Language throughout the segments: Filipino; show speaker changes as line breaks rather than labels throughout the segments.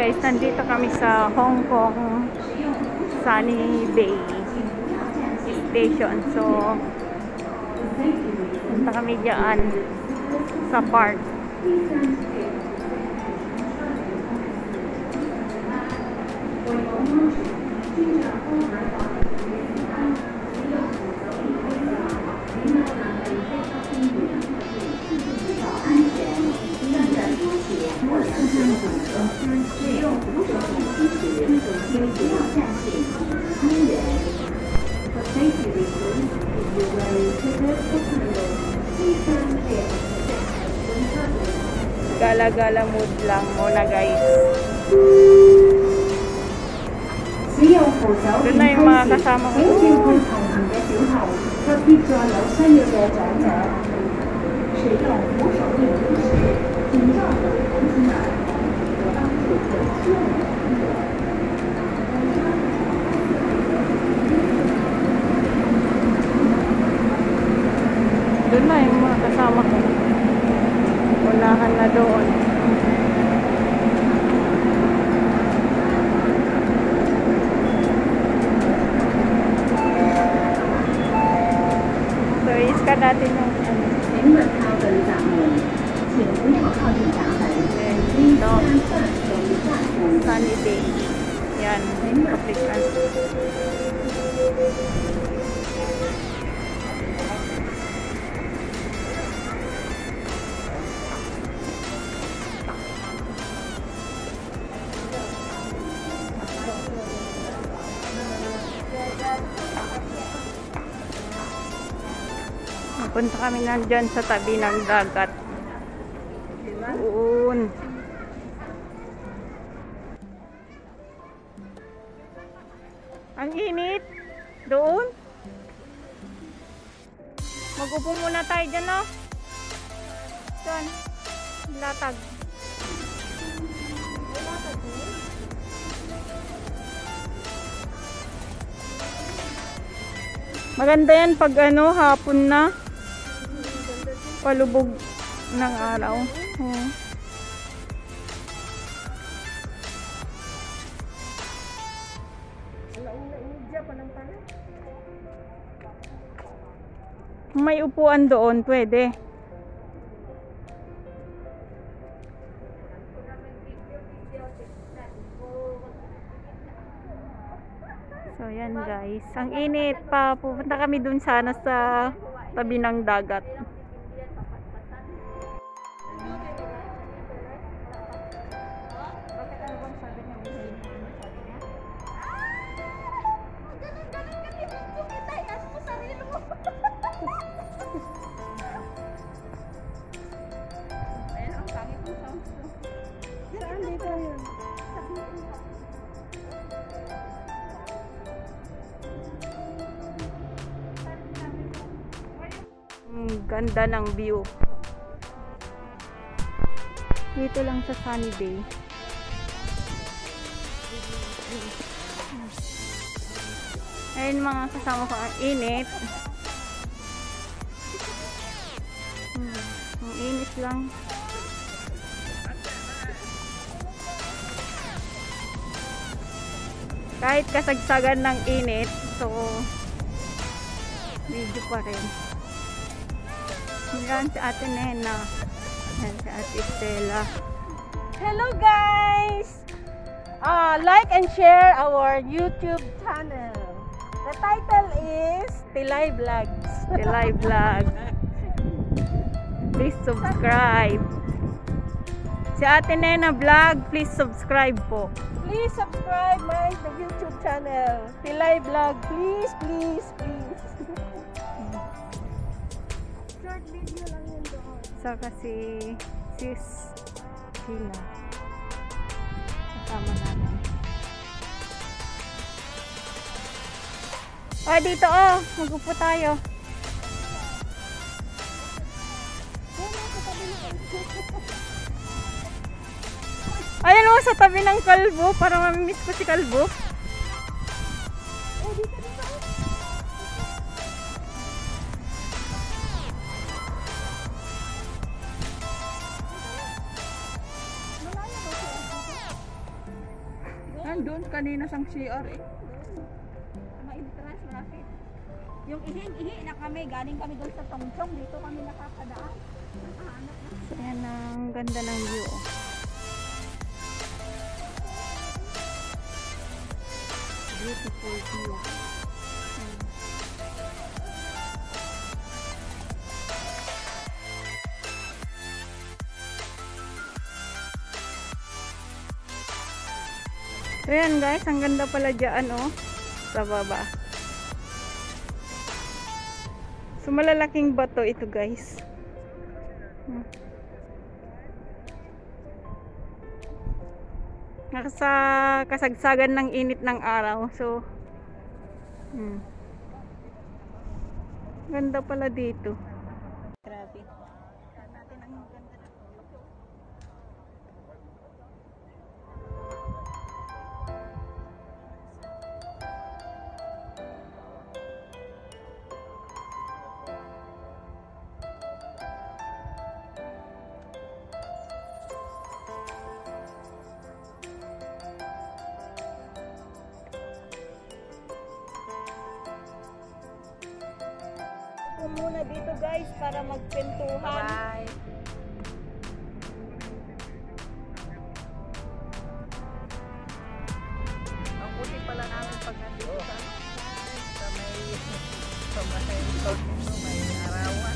guys, nandito kami sa Hong Kong Sunny Bay Station. So, punta kami dyan sa park. Gala-gala mood lang muna guys. Doon na yung mga kasama ko. Doon na yung mga kasama ko. Unahan na doon. So, iskan natin yung Sunny Day. Yan, African. Punta kami nandyan sa tabi ng dagat. Doon. Ang init. Doon. Mag-upo muna tayo dyan, no? Doon. Latag. Maganda yan pag ano, hapon na. Palubog ng araw. May upuan doon, pwede. So yan guys, ang init pa. Pupunta kami dun sana sa tabi ng dagat. Ganda ng view. Dito lang sa Sunny Bay. Ayun mga kasama ko, ang init. Ang init lang. Kahit kasagsagan ng init, so video pa rin. Yan si Ate Nena. Yan si Ate Stella.
Hello guys! Like and share our YouTube channel. The title is Tilay Vlogs.
Tilay Vlog. Please subscribe. Si Ate Nena Vlog, please subscribe po.
Please subscribe my YouTube channel. Tilay Vlog. Please, please, please. Short video lang yun doon.
Saka si Sis Sheila. Kasama namin. Oh, dito oh. Mag-upo tayo. Ayan o, sa tabi ng kalbo. Para mamimiss ko si kalbo.
Oh, dito, dito. Malayo ba siya? Doon kanina sang CR eh. Maintras rapid. Yung ihi na kami, galing kami doon sa Tongchong, dito kami nakakadaan. Nakahanap na.
So, yan ang ganda ng view. Beautiful view. So yan guys, ang ganda pala dyan oh, sa baba. So malalaking bato ito guys. Nasa kasagsagan ng init ng araw. So ganda pala dito. Grabe. Natin ang ganda ng muna dito guys para magpentuhan.
Bye. Ang buti pala namin pag nandito sa may arawan.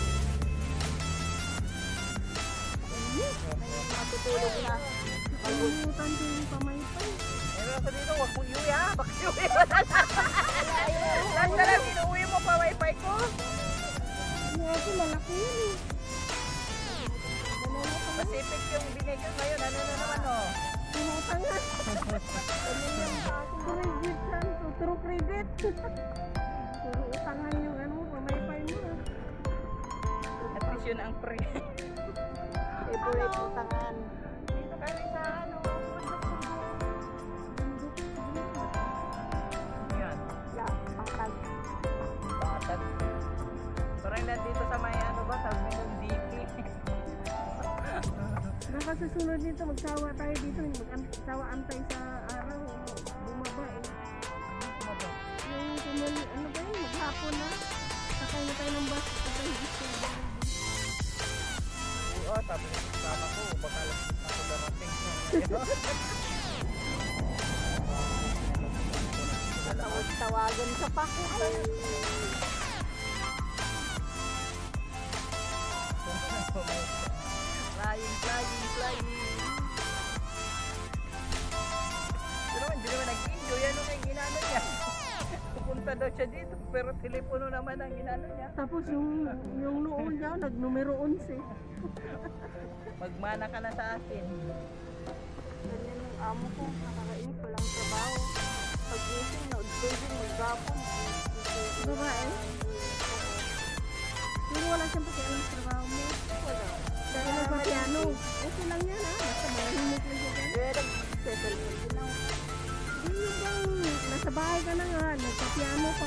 May matutulog na. Pag-utan din yung pamaypay. Meron ako dito, wag mong iuwi ha. Baka iuwi mo na. Lahat na lang, inuwi mo pa wifi ko. Kasi malaki yun eh. Pacific yung binigay ngayon. Ano na naman oh? Pinutang nga. Credit yan. True credit. Puro utangan yung ano, pamaypay mo. At least yun ang pre. Favorite utangan. Dito kami sa ano, yan. Patag. Patag. Parang nandito sa may ano ba, sabi ng diki. Nakasusunod dito, magsawa tayo dito, magsawa antay sa araw, bumaba eh. Bumaba? Yung ano ba yun, maghapon na, sakay na tayo ng bus, sakay dito. Oo, sabi sama ko, baka lang ako darating. Tawagan ka pa. Flying. Pero hindi naman nag-enjoy. Ano kayong ginano niya? Pupunta daw siya dito, pero telepono naman ang ginano niya. Tapos yung noon niya, nag-numero 11. Magmana ka na sa akin. Ganyan yung amo ko, nakakainis, walang trabaho. Pag-ising, na-udpagin, mag-gapon. Babae? Pero wala siyang pakialam sa trabaho mo. Wala. Dahil nagpa-piano. Okay lang yan ha. Basta malahimik lang siya. Pero settle mo din lang. Hindi yung bang nasa bahay ka na nga. Nagpa-piano pa.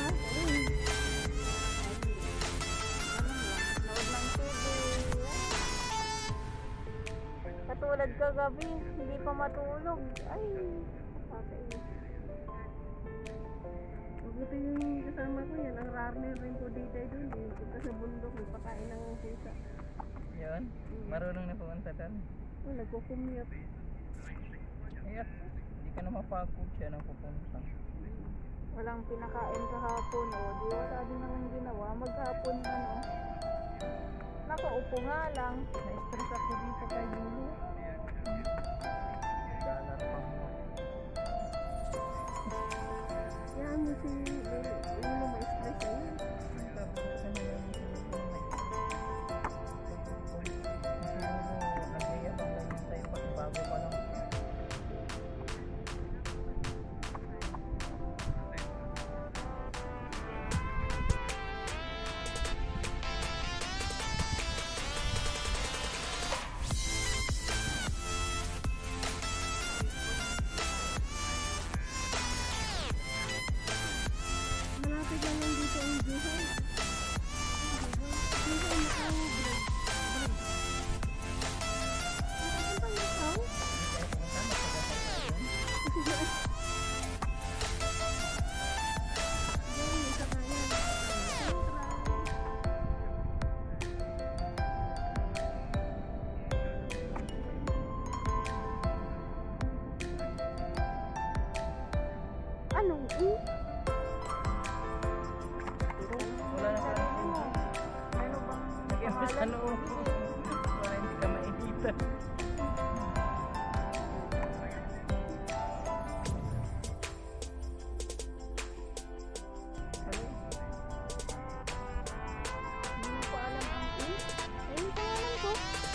Nood ng TV. Katulad ka gabi. Hindi pa matulog. Ay. Kakainis. Buti yung kasama ko yan. Ang rarner rin po dito doon. Punta sa bundok. Nagpakain ng pusa. Yun? Marunong na pumunta doon? Oh, nagkukumute. Yes. Hindi ka na mapagod siya nang pupunta. Walang pinakain kahapon. O, di wala din naman ginawa. Maghapon ano. Nakaupo nga lang. Na-stress ako dito kay Lulu. Dalat pa mo. Yan mo si Lulu ma-stress ayun. Tapos sa kanila mo si Lulu bago pa lang. Malapit Hindi ko alam ang ayun pa alam ko.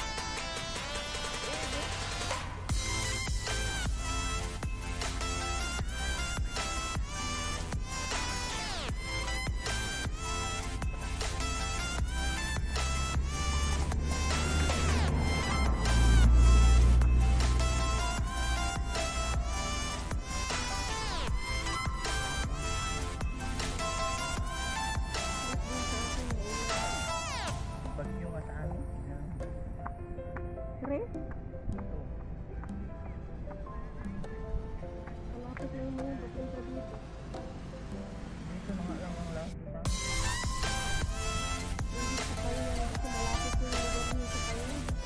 Bagyo nga sa amin.
Pre? Malapit na yung mga papunta dito.
Dito na nga lang ang lasa.
Hindi sa kayo kasi malapit yung lugar niyo sa kayo.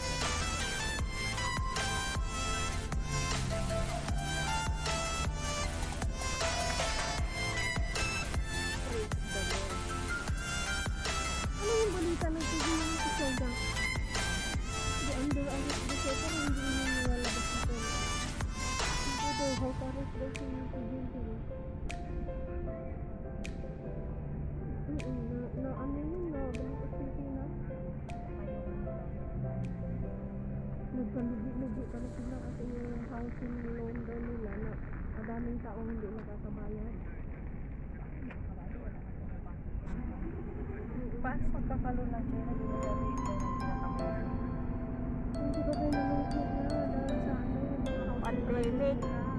Ano yung balita ng TV ng Isoga? The under ang dito pero hindi mo nilalabas ito. Ito daw, how pares daw sa yung TV nito. Na ano yun na, balita sa TV na. Nagkalugi-lugi para sila kasi yung housing loan daw nila na madaming taong hindi nakakabayad.
Paano magkakaroon ng siya na ginagawa ito ng pinakamahal?
Hindi ba kayo nalungkot na dahil sa ano yung
Pandemic.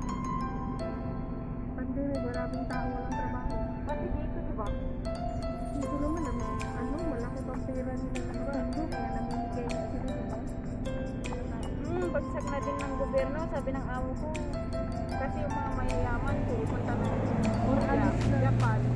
pandemic, maraming tao walang trabaho.
Pati dito, diba?
Dito naman naman, ano, malaki pang pera nila ng bando, kaya namimigay na sila, diba?
Bagsak na din ng gobyerno, sabi ng amo ko. Kasi yung mga mayayaman, pupunta na sa Korea, Japan.